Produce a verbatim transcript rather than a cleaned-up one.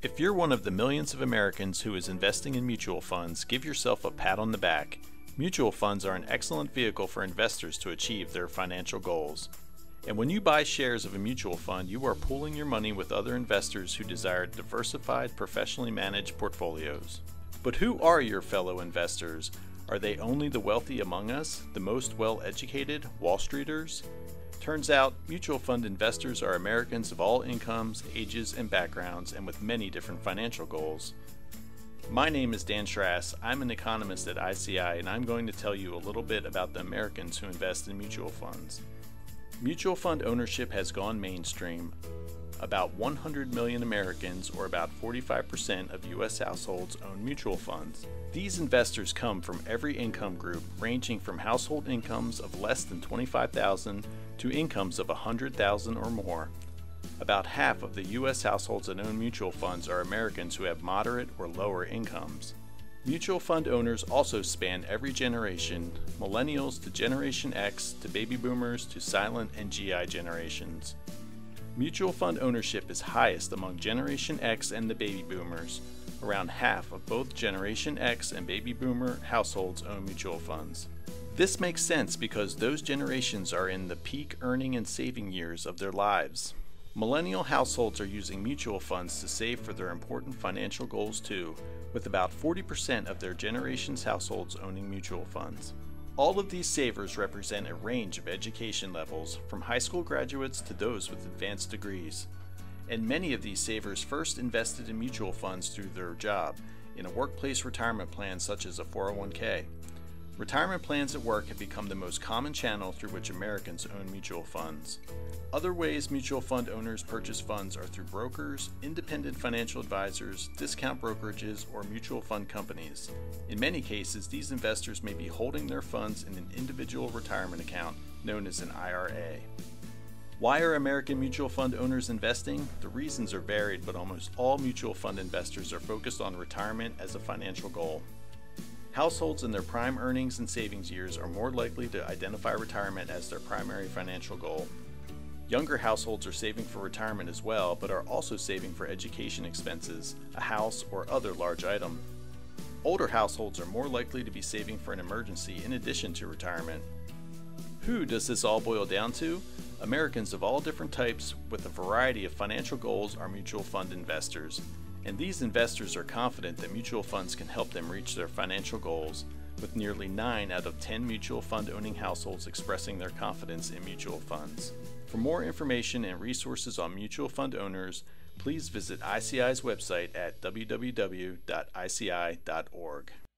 If you're one of the millions of Americans who is investing in mutual funds, give yourself a pat on the back. Mutual funds are an excellent vehicle for investors to achieve their financial goals. And when you buy shares of a mutual fund, you are pooling your money with other investors who desire diversified, professionally managed portfolios. But who are your fellow investors? Are they only the wealthy among us, the most well-educated Wall Streeters? Turns out, mutual fund investors are Americans of all incomes, ages, and backgrounds, and with many different financial goals. My name is Dan Schrass. I'm an economist at I C I, and I'm going to tell you a little bit about the Americans who invest in mutual funds. Mutual fund ownership has gone mainstream. About one hundred million Americans, or about forty-five percent of U S households, own mutual funds. These investors come from every income group, ranging from household incomes of less than twenty-five thousand dollars to incomes of one hundred thousand dollars or more. About half of the U S households that own mutual funds are Americans who have moderate or lower incomes. Mutual fund owners also span every generation, millennials to Generation X to baby boomers to silent and G I generations. Mutual fund ownership is highest among Generation X and the baby boomers. Around half of both Generation X and baby boomer households own mutual funds. This makes sense because those generations are in the peak earning and saving years of their lives. Millennial households are using mutual funds to save for their important financial goals too, with about forty percent of their generation's households owning mutual funds. All of these savers represent a range of education levels, from high school graduates to those with advanced degrees. And many of these savers first invested in mutual funds through their job, in a workplace retirement plan such as a four oh one K. Retirement plans at work have become the most common channel through which Americans own mutual funds. Other ways mutual fund owners purchase funds are through brokers, independent financial advisors, discount brokerages, or mutual fund companies. In many cases, these investors may be holding their funds in an individual retirement account known as an I R A. Why are American mutual fund owners investing? The reasons are varied, but almost all mutual fund investors are focused on retirement as a financial goal. Households in their prime earnings and savings years are more likely to identify retirement as their primary financial goal. Younger households are saving for retirement as well, but are also saving for education expenses, a house, or other large item. Older households are more likely to be saving for an emergency in addition to retirement. Who does this all boil down to? Americans of all different types with a variety of financial goals are mutual fund investors. And these investors are confident that mutual funds can help them reach their financial goals, with nearly nine out of ten mutual fund owning households expressing their confidence in mutual funds. For more information and resources on mutual fund owners, please visit I C I's website at w w w dot I C I dot org.